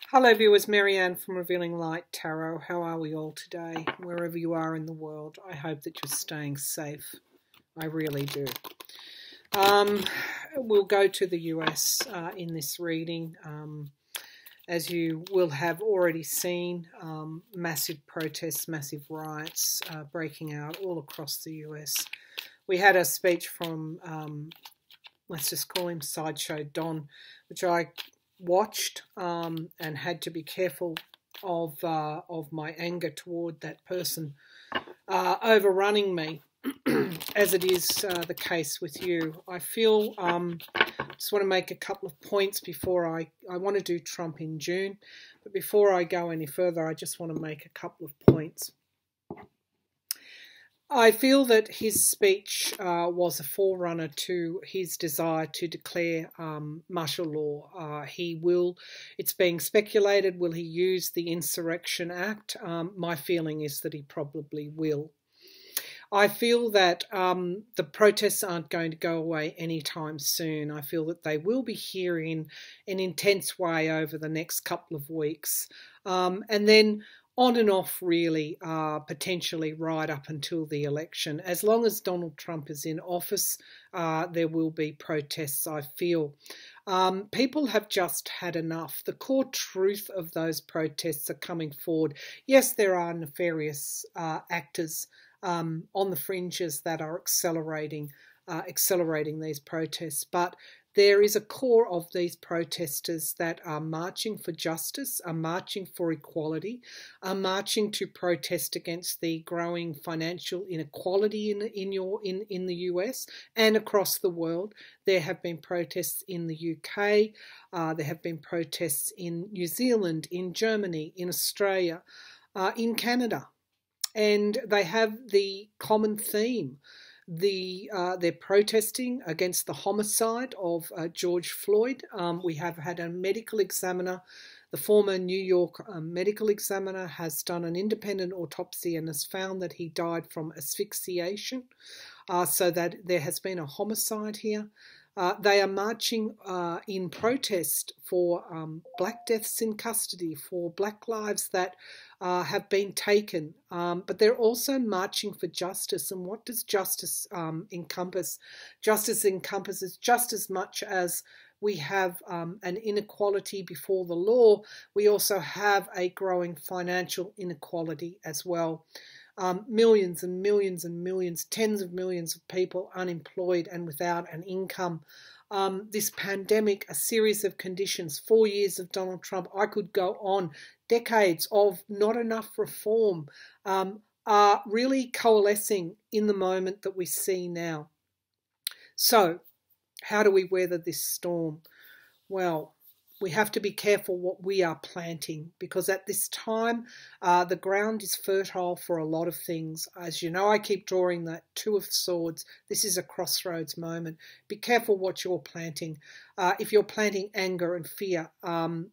Hello viewers, Marianne from Revealing Light Tarot. How are we all today? Wherever you are in the world, I hope that you're staying safe. I really do. We'll go to the US in this reading. As you will have already seen, massive protests, massive riots breaking out all across the US. We had a speech from, let's just call him Sideshow Don, which I watched and had to be careful of my anger toward that person overrunning me, as it is the case with you. I feel just want to make a couple of points before I want to do Trump in June, but before I go any further, I just want to make a couple of points. I feel that his speech was a forerunner to his desire to declare martial law. It's being speculated, will he use the Insurrection Act? My feeling is that he probably will. I feel that the protests aren't going to go away anytime soon. I feel that they will be here in an intense way over the next couple of weeks. And then on and off, really, potentially right up until the election. As long as Donald Trump is in office, there will be protests, I feel. People have just had enough. The core truth of those protests are coming forward. Yes, there are nefarious actors on the fringes that are accelerating these protests, but there is a core of these protesters that are marching for justice, are marching for equality, are marching to protest against the growing financial inequality in the US and across the world. There have been protests in the UK, there have been protests in New Zealand, in Germany, in Australia, in Canada, and they have the common theme. They're protesting against the homicide of George Floyd. We have had a medical examiner, the former New York medical examiner, has done an independent autopsy and has found that he died from asphyxiation, so that there has been a homicide here. They are marching in protest for black deaths in custody, for black lives that have been taken, but they're also marching for justice. And what does justice encompass? Justice encompasses just as much as we have an inequality before the law, we also have a growing financial inequality as well. Millions and millions and millions, tens of millions of people unemployed and without an income. This pandemic, a series of conditions, 4 years of Donald Trump, I could go on, decades of not enough reform, are really coalescing in the moment that we see now. So, how do we weather this storm? Well, we have to be careful what we are planting, because at this time the ground is fertile for a lot of things. As you know, I keep drawing that Two of Swords. This is a crossroads moment. Be careful what you're planting. If you're planting anger and fear, then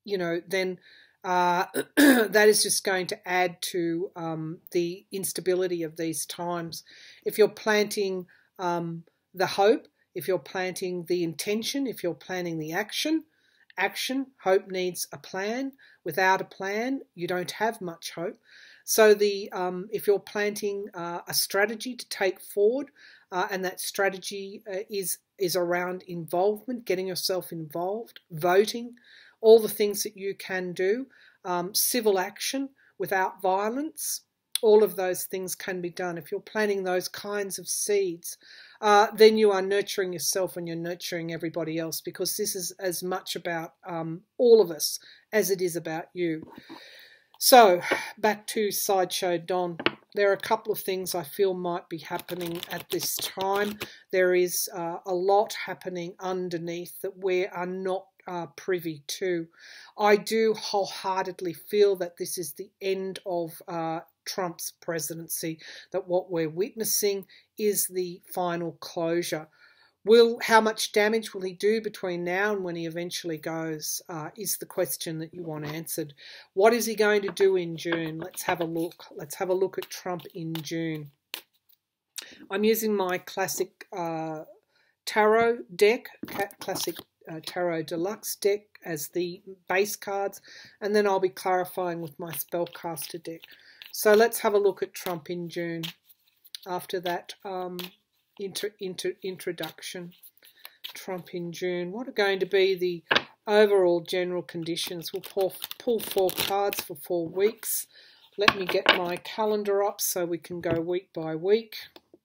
that is just going to add to the instability of these times. If you're planting the hope, if you're planting the intention, if you're planting the action, hope needs a plan. Without a plan, you don't have much hope. So if you're planting a strategy to take forward, and that strategy is around involvement, getting yourself involved, voting, all the things that you can do, civil action without violence, all of those things can be done. If you're planting those kinds of seeds, then you are nurturing yourself and you're nurturing everybody else, because this is as much about all of us as it is about you. So, back to Sideshow Don. There are a couple of things I feel might be happening at this time. There is a lot happening underneath that we are not privy to. I do wholeheartedly feel that this is the end of Trump's presidency, that what we're witnessing is the final closure. How much damage will he do between now and when he eventually goes is the question that you want answered. What is he going to do in June? Let's have a look. Let's have a look at Trump in June. I'm using my classic tarot deck, classic Tarot Deluxe deck as the base cards, and then I'll be clarifying with my spellcaster deck. So let's have a look at Trump in June after that introduction. Trump in June. What are going to be the overall general conditions? We'll pull 4 cards for 4 weeks. Let me get my calendar up so we can go week by week.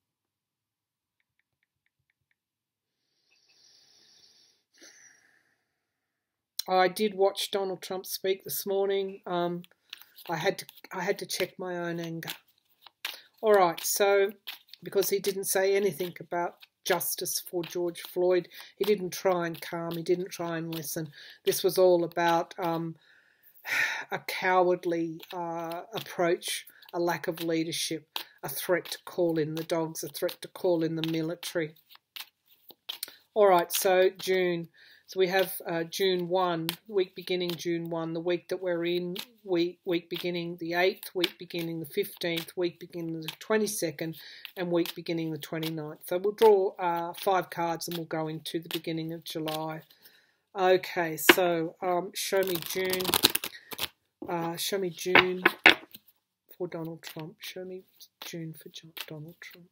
I did watch Donald Trump speak this morning. I had to check my own anger. All right, so because he didn't say anything about justice for George Floyd, he didn't try and calm, he didn't try and listen. This was all about a cowardly approach, a lack of leadership, a threat to call in the dogs, a threat to call in the military. All right, so June. So we have June 1, week beginning June 1, the week that we're in, week beginning the 8th, week beginning the 15th, week beginning the 22nd, and week beginning the 29th. So we'll draw 5 cards and we'll go into the beginning of July. Okay, so show me June. Show me June for Donald Trump. Show me June for Donald Trump.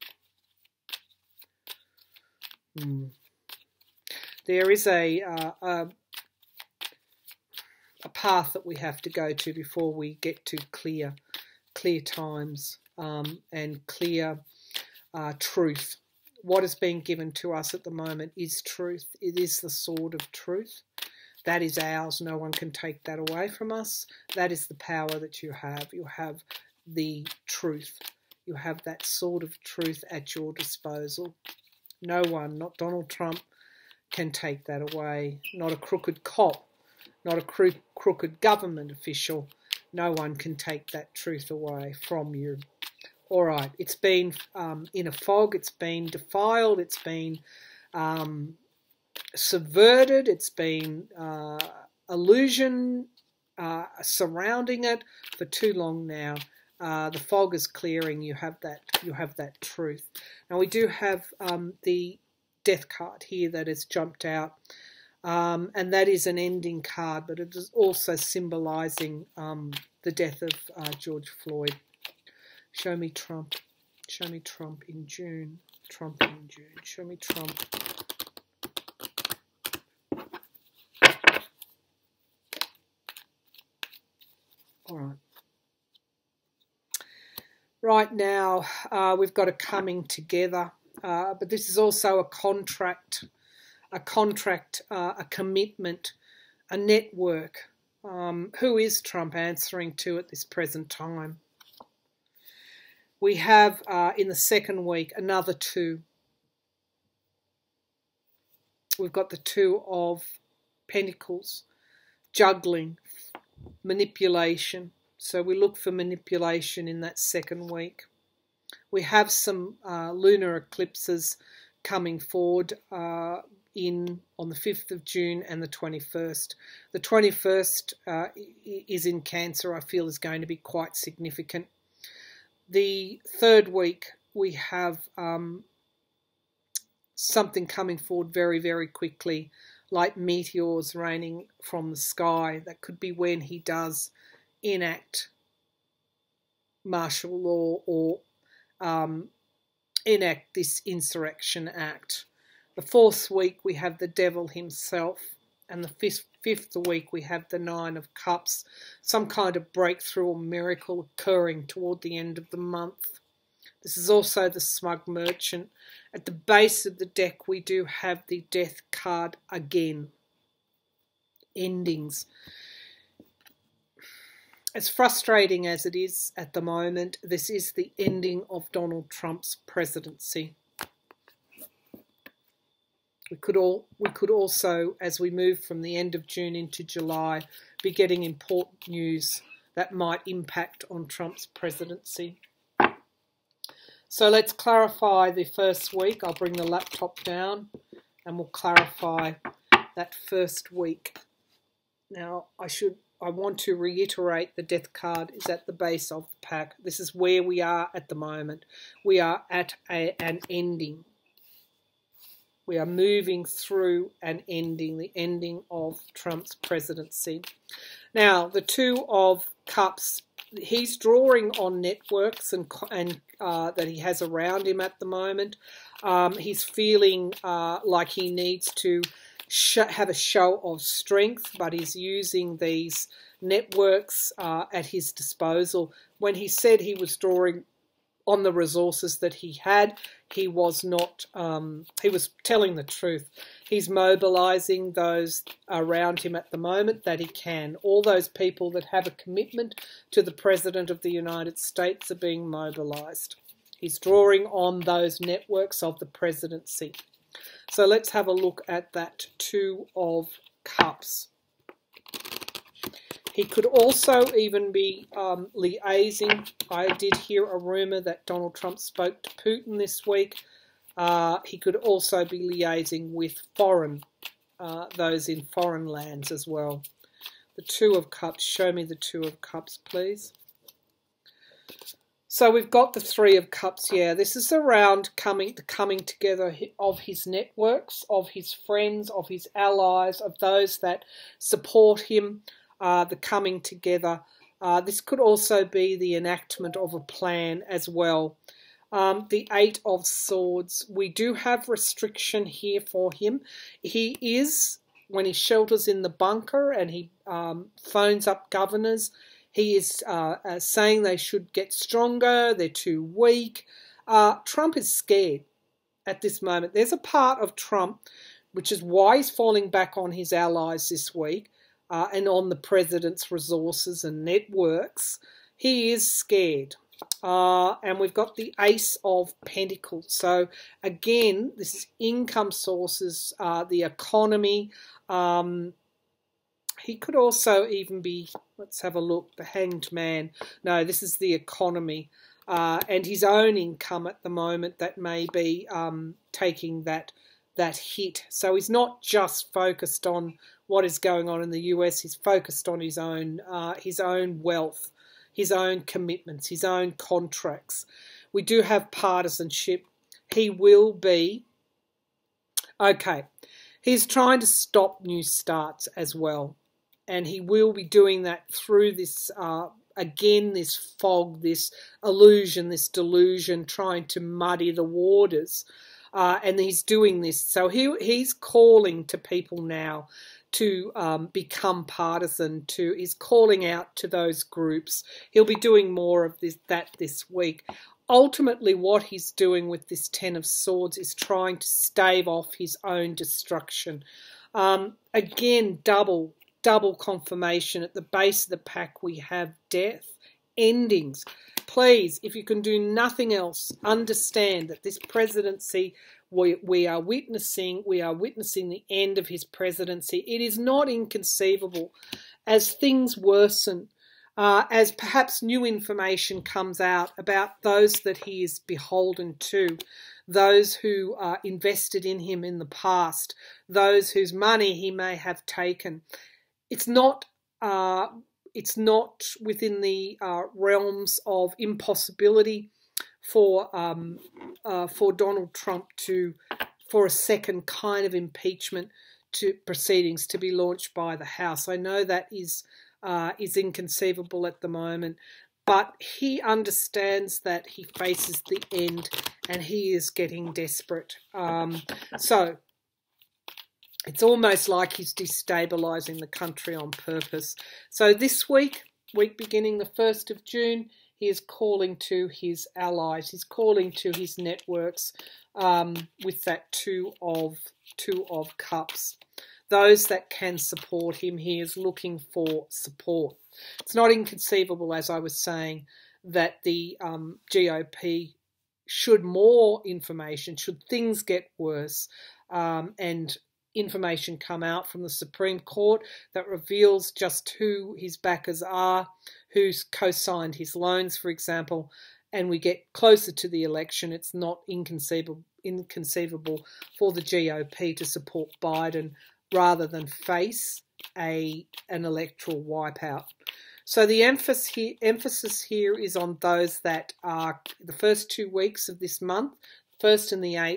There is a path that we have to go to before we get to clear times and clear truth. What is being given to us at the moment is truth. It is the sword of truth. That is ours. No one can take that away from us. That is the power that you have. You have the truth. You have that sword of truth at your disposal. No one, not Donald Trump, can take that away. Not a crooked cop, not a crooked government official. No one can take that truth away from you. All right, it's been in a fog, it's been defiled, it's been subverted, it's been illusion surrounding it for too long now. The fog is clearing. You have that truth. Now we do have the Death card here that has jumped out, and that is an ending card, but it is also symbolising the death of George Floyd. Show me Trump. Show me Trump in June. Trump in June. Show me Trump. All right. Right now, we've got a coming together. But this is also a contract, a commitment, a network. Who is Trump answering to at this present time? We have, in the second week, another 2. We've got the 2 of Pentacles, juggling, manipulation. So we look for manipulation in that second week. We have some lunar eclipses coming forward on the 5th of June and the 21st. The 21st is in Cancer, I feel is going to be quite significant. The third week we have something coming forward very, very quickly, like meteors raining from the sky. That could be when he does enact martial law or enact this insurrection act. The 4th week we have the devil himself, and the 5th week we have the 9 of Cups, some kind of breakthrough or miracle occurring toward the end of the month. This is also the smug merchant. At the base of the deck we do have the Death card again. Endings. As frustrating as it is at the moment, this is the ending of Donald Trump's presidency. We could also, as we move from the end of June into July, be getting important news that might impact on Trump's presidency. So let's clarify the first week. I'll bring the laptop down and we'll clarify that first week. Now, I want to reiterate the Death card is at the base of the pack. This is where we are at the moment. We are at an ending. We are moving through an ending, the ending of Trump's presidency. Now, the Two of Cups, he's drawing on networks and that he has around him at the moment. He's feeling like he needs to have a show of strength, but he's using these networks at his disposal. When he said he was drawing on the resources that he had, he was not, he was telling the truth. He's mobilising those around him at the moment that he can. All those people that have a commitment to the President of the United States are being mobilised. He's drawing on those networks of the presidency. So let's have a look at that Two of Cups. He could also even be liaising. I did hear a rumour that Donald Trump spoke to Putin this week. He could also be liaising with those in foreign lands as well. The Two of Cups. Show me the Two of Cups, please. So we've got the Three of Cups here. This is around the coming together of his networks, of his friends, of his allies, of those that support him, the coming together. This could also be the enactment of a plan as well. The Eight of Swords. We do have restriction here for him. He is, when he shelters in the bunker and he phones up governors, he is saying they should get stronger, they're too weak. Trump is scared at this moment. There's a part of Trump, which is why he's falling back on his allies this week and on the president's resources and networks. He is scared. And we've got the Ace of Pentacles. So again, this is income sources, the economy. He could also even be, let's have a look, the Hanged Man. No, this is the economy and his own income at the moment that may be taking that hit. So he's not just focused on what is going on in the US. He's focused on his own wealth, his own commitments, his own contracts. We do have partisanship. He will be, okay, he's trying to stop new starts as well. And he will be doing that through this, again, this fog, this illusion, this delusion, trying to muddy the waters. And he's doing this. So he's calling to people now to become partisan. He's calling out to those groups. He'll be doing more of that this week. Ultimately, what he's doing with this Ten of Swords is trying to stave off his own destruction. Again, double confirmation. At the base of the pack we have death, endings. Please, if you can do nothing else, understand that this presidency we are witnessing the end of his presidency. It is not inconceivable as things worsen, as perhaps new information comes out about those that he is beholden to, those who invested in him in the past, those whose money he may have taken. It's not within the realms of impossibility for Donald Trump for a second kind of impeachment proceedings to be launched by the House. I know that is inconceivable at the moment, but he understands that he faces the end and he is getting desperate. So it's almost like he's destabilising the country on purpose. So this week beginning the 1st of June, he is calling to his allies. He's calling to his networks with that Two of Cups. Those that can support him, he is looking for support. It's not inconceivable, as I was saying, that the GOP, should more information, should things get worse, and information come out from the Supreme Court that reveals just who his backers are, who's co-signed his loans, for example, and we get closer to the election, it's not inconceivable for the GOP to support Biden rather than face an electoral wipeout. So the emphasis here is on those that are the first 2 weeks of this month, 1st and the 8th,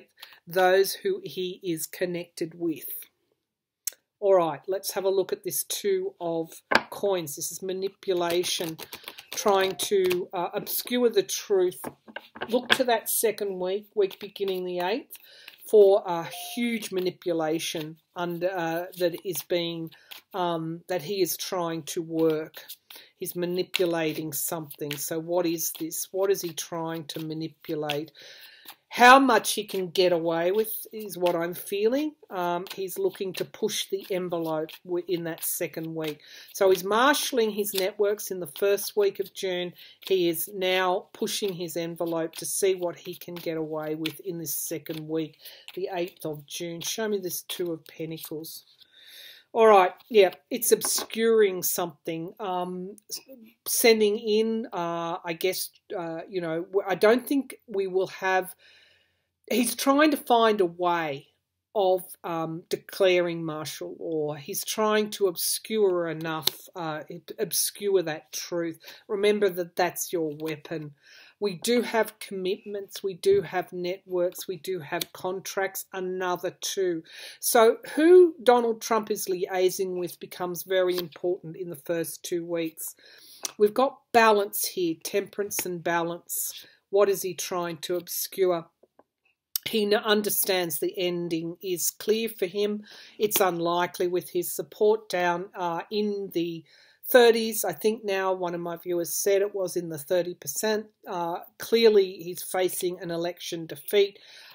those who he is connected with. All right, let's have a look at this Two of Coins. This is manipulation, trying to obscure the truth. Look to that second week beginning the 8th, for a huge manipulation that is being that he is trying to work. He's manipulating something. So what is this? What is he trying to manipulate? How much he can get away with is what I'm feeling. He's looking to push the envelope in that second week. So he's marshalling his networks in the first week of June. He is now pushing his envelope to see what he can get away with in this second week, the 8th of June. Show me this Two of Pentacles. All right, yeah, it's obscuring something, sending in, I guess, you know, I don't think we will have, he's trying to find a way of declaring martial law. He's trying to obscure enough, obscure that truth. Remember that that's your weapon. We do have commitments, we do have networks, we do have contracts, another two. So who Donald Trump is liaising with becomes very important in the first 2 weeks. We've got balance here, temperance and balance. What is he trying to obscure? He understands the ending is clear for him. It's unlikely with his support down in the 30s. I think now one of my viewers said it was in the 30%. Clearly he's facing an election defeat.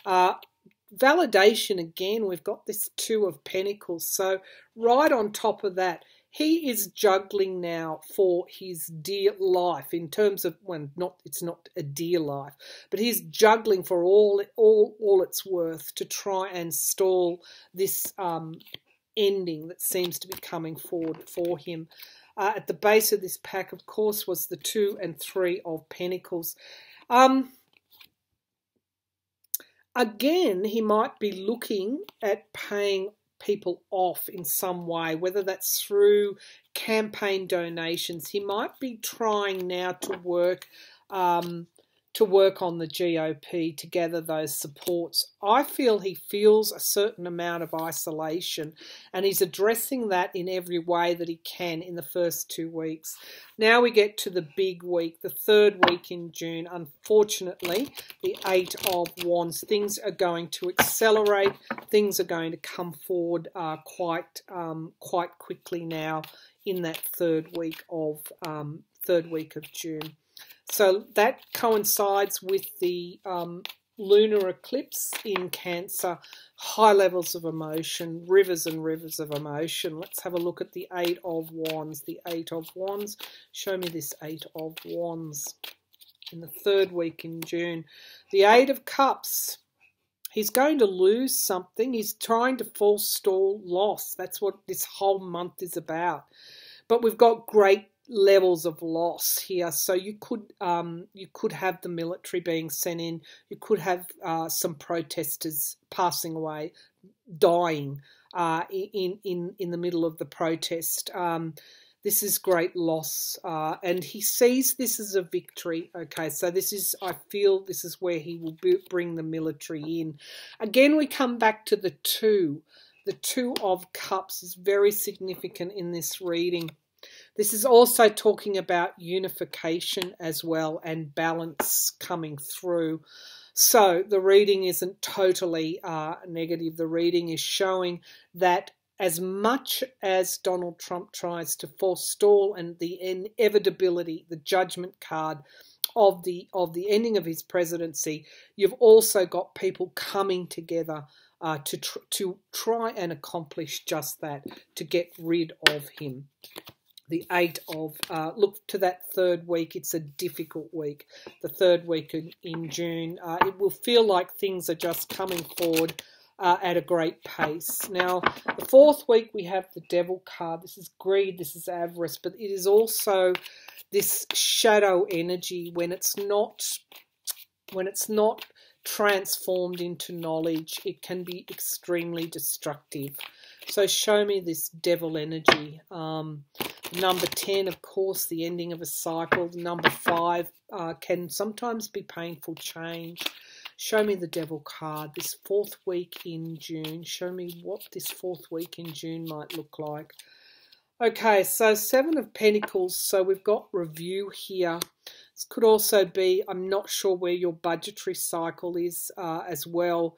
Validation again, we've got this Two of Pentacles. So right on top of that, he is juggling now for his dear life in terms of, well, it's not a dear life, but he's juggling for all it's worth to try and stall this ending that seems to be coming forward for him. At the base of this pack, of course, was the 2 and 3 of Pentacles. Again, he might be looking at paying people off in some way, whether that's through campaign donations. He might be trying now to work on the GOP to gather those supports. I feel he feels a certain amount of isolation, and he's addressing that in every way that he can in the first 2 weeks. Now we get to the big week, the 3rd week in June. Unfortunately, the 8 of Wands. Things are going to accelerate. Things are going to come forward quite quickly now in that 3rd week of June. So that coincides with the lunar eclipse in Cancer, high levels of emotion, rivers and rivers of emotion. Let's have a look at the 8 of Wands. The 8 of Wands. Show me this 8 of Wands in the 3rd week in June. The 8 of Cups. He's going to lose something. He's trying to forestall loss. That's what this whole month is about. But we've got great levels of loss here. So you could have the military being sent in. You could have some protesters passing away, dying in the middle of the protest. This is great loss, and he sees this as a victory. Okay, so I feel this is where he will bring the military in. Again, we come back to the 2. The 2 of Cups is very significant in this reading. This is also talking about unification as well and balance coming through. So the reading isn't totally negative. The reading is showing that as much as Donald Trump tries to forestall and the inevitability, the judgment card of the ending of his presidency, you've also got people coming together to try and accomplish just that, to get rid of him. The 8 of, look to that 3rd week. It's a difficult week. The 3rd week in June. It will feel like things are just coming forward at a great pace. Now, the 4th week we have the Devil card. This is greed, this is avarice, but it is also this shadow energy when it's not transformed into knowledge. It can be extremely destructive. So show me this devil energy. Number 10, of course, the ending of a cycle. Number 5 can sometimes be painful change. Show me the Devil card. This 4th week in June. Show me what this 4th week in June might look like. Okay, so 7 of Pentacles. So we've got review here. This could also be, I'm not sure where your budgetary cycle is as well.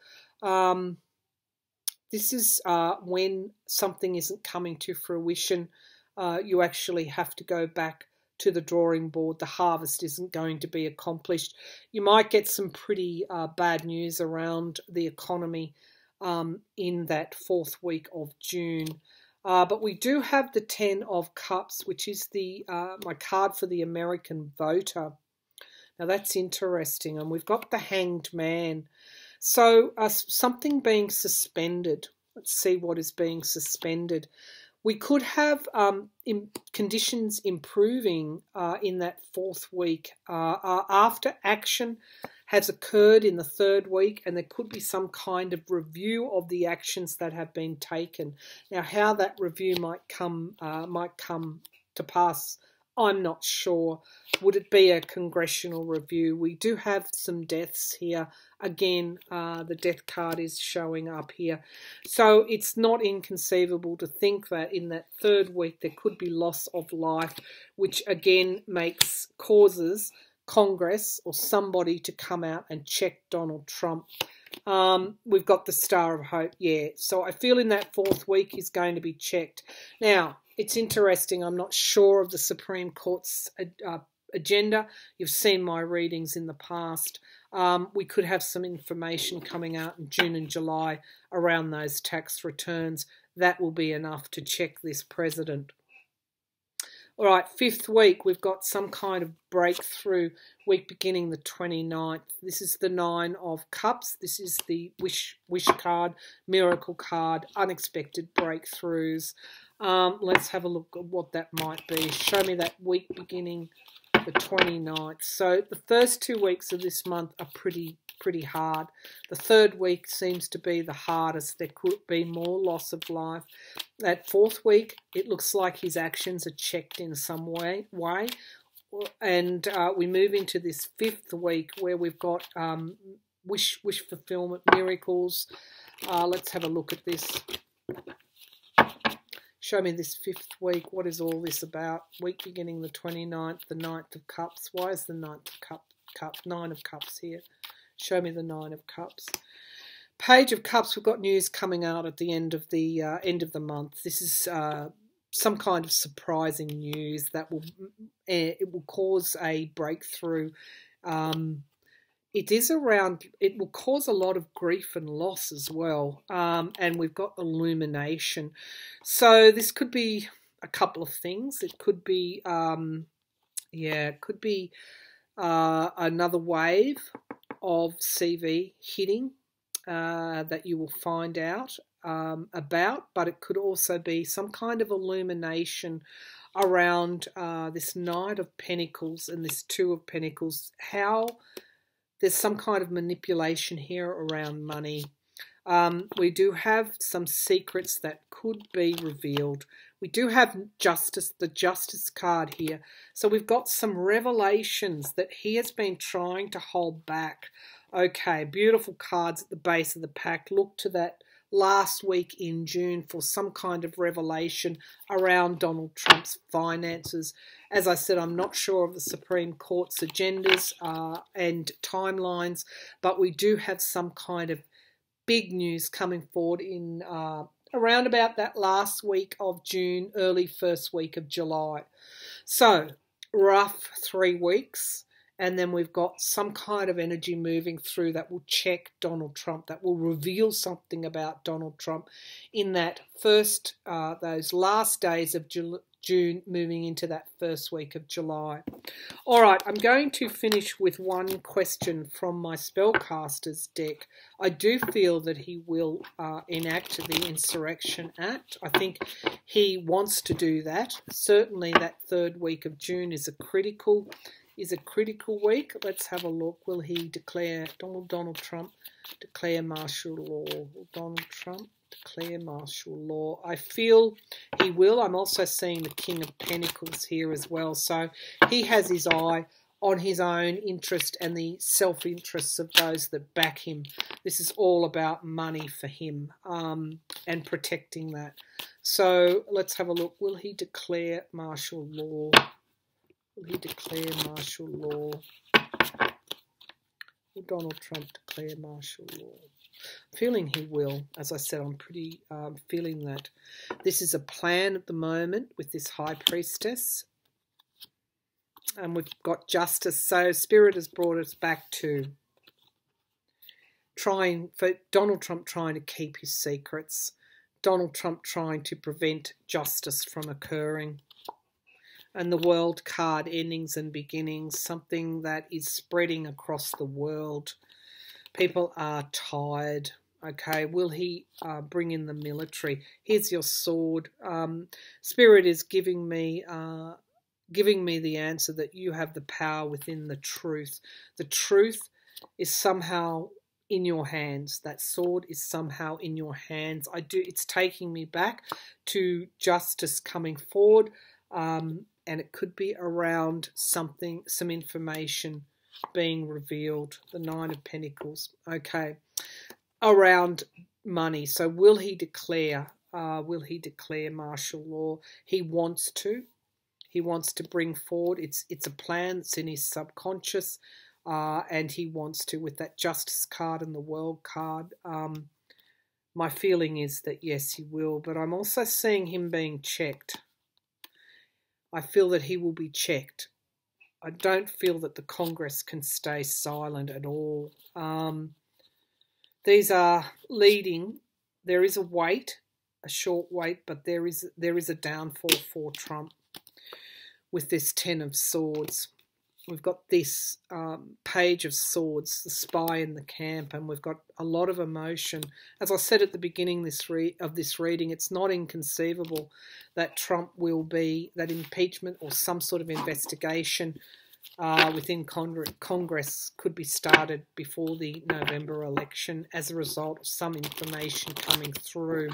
This is when something isn't coming to fruition. You actually have to go back to the drawing board. The harvest isn't going to be accomplished. You might get some pretty bad news around the economy in that 4th week of June. But we do have the 10 of Cups, which is the my card for the American voter. Now that's interesting. And we've got the Hanged Man. So something being suspended. Let's see what is being suspended. We could have conditions improving in that 4th week after action has occurred in the 3rd week, and there could be some kind of review of the actions that have been taken. Now, how that review might come to pass, I'm not sure. Would it be a congressional review? We do have some deaths here. Again, the death card is showing up here. So it's not inconceivable to think that in that 3rd week there could be loss of life, which again causes Congress or somebody to come out and check Donald Trump. We've got the Star of Hope, yeah. So I feel in that 4th week he's going to be checked. Now, it's interesting. I'm not sure of the Supreme Court's agenda. You've seen my readings in the past. We could have some information coming out in June and July around those tax returns. That will be enough to check this president. All right, 5th week, we've got some kind of breakthrough week beginning the 29th. This is the 9 of Cups. This is the wish card, miracle card, unexpected breakthroughs. Let's have a look at what that might be. Show me that week beginning the 29th. So the first 2 weeks of this month are pretty hard. The 3rd week seems to be the hardest. There could be more loss of life. That 4th week, it looks like his actions are checked in some way. And we move into this 5th week where we've got wish fulfillment, miracles. Let's have a look at this. Show me this 5th week. What is all this about? Week beginning the 29th, the 9th of Cups. Why is the 9th of Cups? 9 of Cups here. Show me the 9 of Cups. Page of Cups. We've got news coming out at the end of the month. This is some kind of surprising news that will cause a breakthrough. It will cause a lot of grief and loss as well. And we've got illumination. So this could be a couple of things. It could be, another wave of CV hitting that you will find out about, but it could also be some kind of illumination around this Knight of Pentacles and this 2 of Pentacles. How there's some kind of manipulation here around money. We do have some secrets that could be revealed. We do have justice, the Justice card here. So we've got some revelations that he has been trying to hold back. Okay, beautiful cards at the base of the pack. Look to that last week in June for some kind of revelation around Donald Trump's finances. As I said, I'm not sure of the Supreme Court's agendas and timelines, but we do have some kind of big news coming forward in around about that last week of June, early first week of July. So, rough 3 weeks. And then we've got some kind of energy moving through that will check Donald Trump, that will reveal something about Donald Trump in that those last days of June, moving into that first week of July. All right, I'm going to finish with one question from my Spellcasters deck. I do feel that he will enact the Insurrection Act. I think he wants to do that. Certainly that 3rd week of June is a critical week. Let's have a look. Will he declare, Donald Trump declare martial law? Will Donald Trump declare martial law? I feel he will. I'm also seeing the King of Pentacles here as well. So he has his eye on his own interest and the self-interests of those that back him. This is all about money for him, and protecting that. So let's have a look. Will he declare martial law? Will he declare martial law? Will Donald Trump declare martial law? I'm feeling he will. As I said, I'm pretty feeling that this is a plan at the moment with this High Priestess. And we've got justice. So Spirit has brought us back to Donald Trump trying to keep his secrets. Donald Trump trying to prevent justice from occurring. And the World card, endings and beginnings, something that is spreading across the world. People are tired. Okay, will he bring in the military? Here's your sword. Spirit is giving me the answer that you have the power within the truth. The truth is somehow in your hands. That sword is somehow in your hands. It's taking me back to justice coming forward, and it could be around some information being revealed. The Nine of Pentacles. Okay, around money. So will he declare? Will he declare martial law? He wants to. He wants to bring forward. It's a plan that's in his subconscious. And he wants to, with that Justice card and the World card. My feeling is that yes, he will, but I'm also seeing him being checked. I feel that he will be checked. I don't feel that the Congress can stay silent at all. These are leading. There is a wait, a short wait, but there is a downfall for Trump with this Ten of Swords. We've got this Page of Swords, the spy in the camp, and we've got a lot of emotion. As I said at the beginning of this reading, it's not inconceivable that Trump will be, that impeachment or some sort of investigation within Congress could be started before the November election as a result of some information coming through.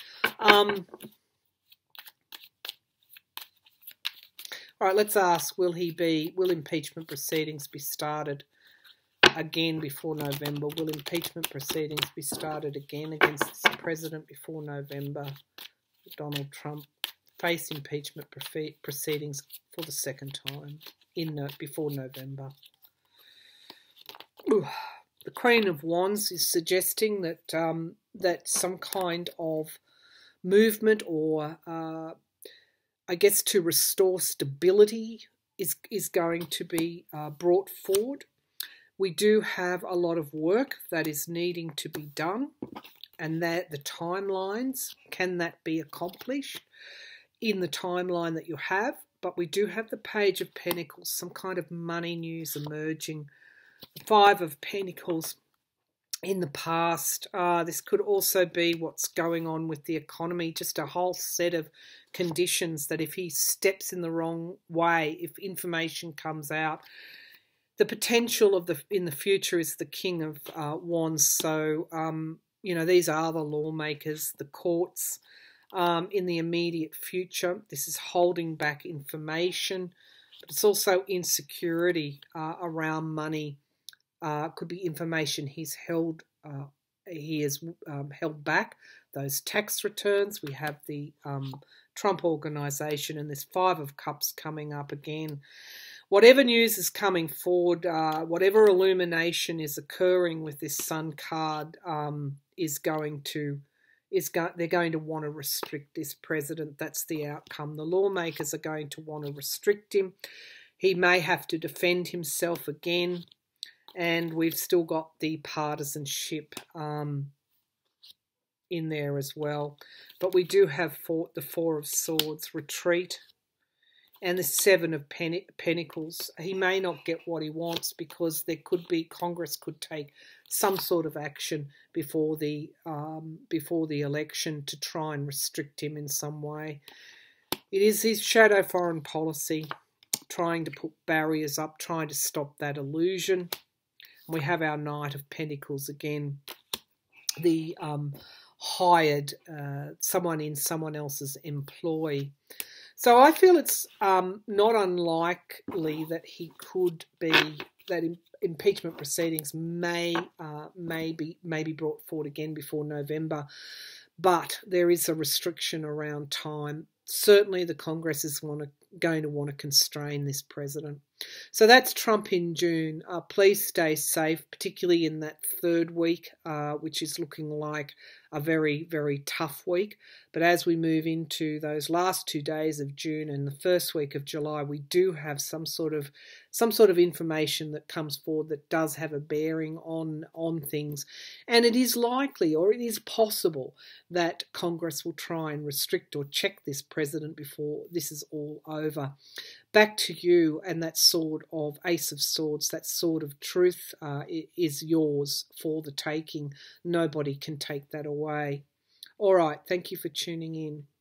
All right, let's ask, will impeachment proceedings be started again before November? Will impeachment proceedings be started again against this president before November? Donald Trump face impeachment proceedings for the second time before November. Ooh. The Queen of Wands is suggesting that that some kind of movement or I guess to restore stability is going to be brought forward. We do have a lot of work that is needing to be done, and that the timelines, can that be accomplished in the timeline that you have? But we do have the Page of Pentacles, some kind of money news emerging. The Five of Pentacles in the past. This could also be what's going on with the economy, just a whole set of conditions that if he steps in the wrong way, if information comes out, the potential in the future is the King of Wands. So, these are the lawmakers, the courts in the immediate future. This is holding back information, but it's also insecurity around money. Could be information he has held back. Those tax returns. We have the Trump Organization and this Five of Cups coming up again. Whatever news is coming forward, whatever illumination is occurring with this Sun card, they're going to want to restrict this president. That's the outcome. The lawmakers are going to want to restrict him. He may have to defend himself again. And we've still got the partisanship in there as well. But we do have the Four of Swords, retreat, and the Seven of Pentacles. He may not get what he wants because Congress could take some sort of action before the election to try and restrict him in some way. It is his shadow foreign policy, trying to put barriers up, trying to stop that illusion. We have our Knight of Pentacles again, the hired, someone in someone else's employ. So I feel it's not unlikely that he could be that impeachment proceedings may be brought forward again before November, but there is a restriction around time. Certainly, the Congress is going to want to constrain this president. So that's Trump in June. Please stay safe, particularly in that third week, which is looking like a very, very tough week. But as we move into those last 2 days of June and the first week of July, we do have some sort of information that comes forward that does have a bearing on things. And it is likely, or it is possible, that Congress will try and restrict or check this president before this is all over. Back to you, and that sword of Ace of Swords, that sword of truth is yours for the taking. Nobody can take that away. All right, thank you for tuning in.